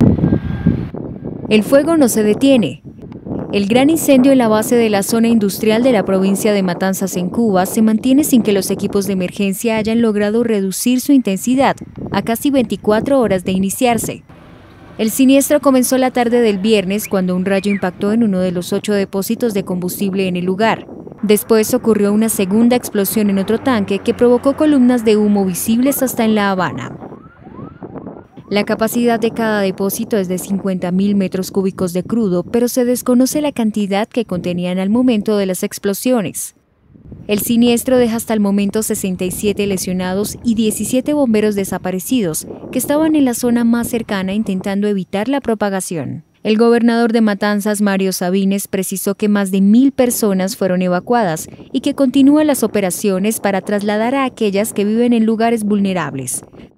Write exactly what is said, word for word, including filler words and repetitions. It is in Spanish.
El fuego no se detiene. El gran incendio en la base de la zona industrial de la provincia de Matanzas en Cuba se mantiene sin que los equipos de emergencia hayan logrado reducir su intensidad a casi veinticuatro horas de iniciarse. El siniestro comenzó la tarde del viernes cuando un rayo impactó en uno de los ocho depósitos de combustible en el lugar. Después ocurrió una segunda explosión en otro tanque que provocó columnas de humo visibles hasta en La Habana. La capacidad de cada depósito es de cincuenta mil metros cúbicos de crudo, pero se desconoce la cantidad que contenían al momento de las explosiones. El siniestro deja hasta el momento sesenta y siete lesionados y diecisiete bomberos desaparecidos que estaban en la zona más cercana intentando evitar la propagación. El gobernador de Matanzas, Mario Sabines, precisó que más de mil personas fueron evacuadas y que continúan las operaciones para trasladar a aquellas que viven en lugares vulnerables.